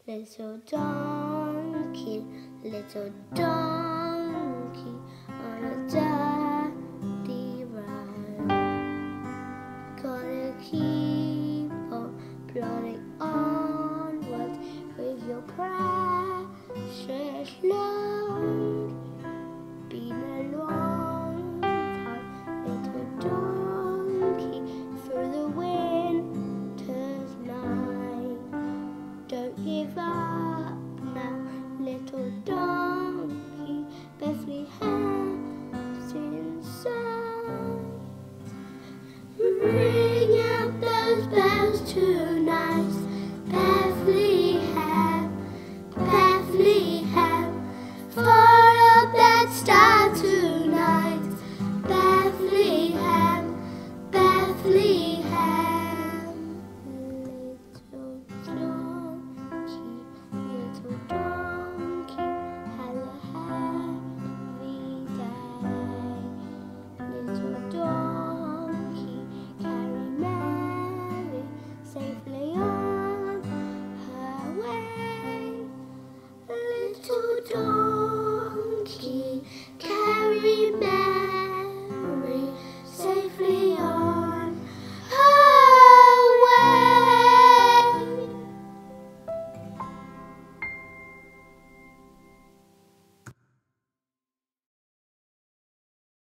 Little donkey on a dirty road. Gotta keep on plodding onwards with your precious load. Been a long time, little donkey, through the winter's night. Don't give up.